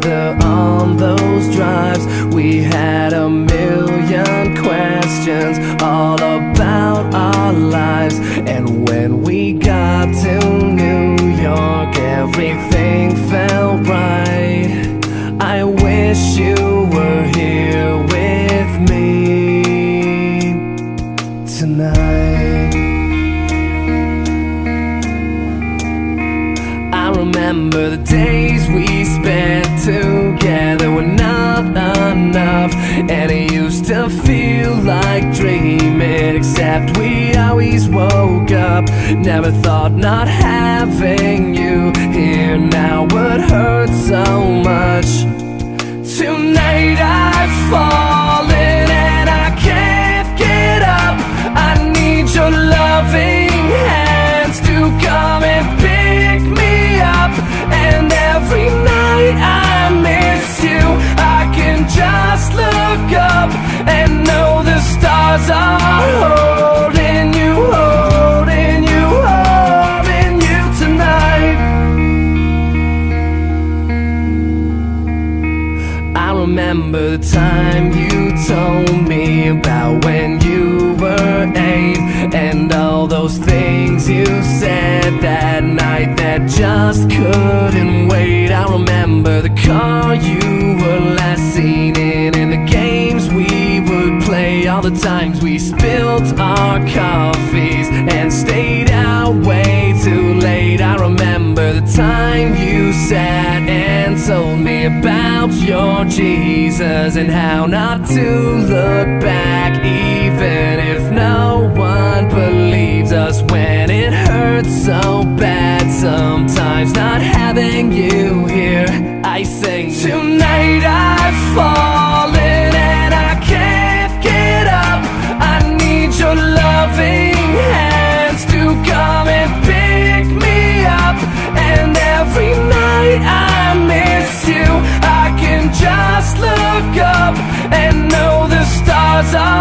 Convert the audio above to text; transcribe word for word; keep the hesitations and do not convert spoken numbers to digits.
together on those drives. We had a million questions all about our lives. And when we got to New York, everything felt right. I wish you were here with me tonight. I remember the days we spent together were not enough, and it used to feel like dreaming, except we always woke up. Never thought not having you here now would hurt so much. Tonight I've fallen and I can't get up. I need your loving hands to come and pick me up. And every night I miss you, I can just look up and know the stars are holding you, holding you, holding you tonight. I remember the time you told me about when you were eight, and all those things you said that night that just couldn't wait. I remember the car you were last seen in, and the games we would play, all the times we spilled our coffees and stayed out way too late. I remember the time you sat and told me about your Jesus and how not to look back, even if no one believes us when it hurts so bad. Sometimes not having you here, I sing. Tonight I've fallen and I can't get up. I need your loving hands to come and pick me up. And every night I miss you, I can just look up and know the stars are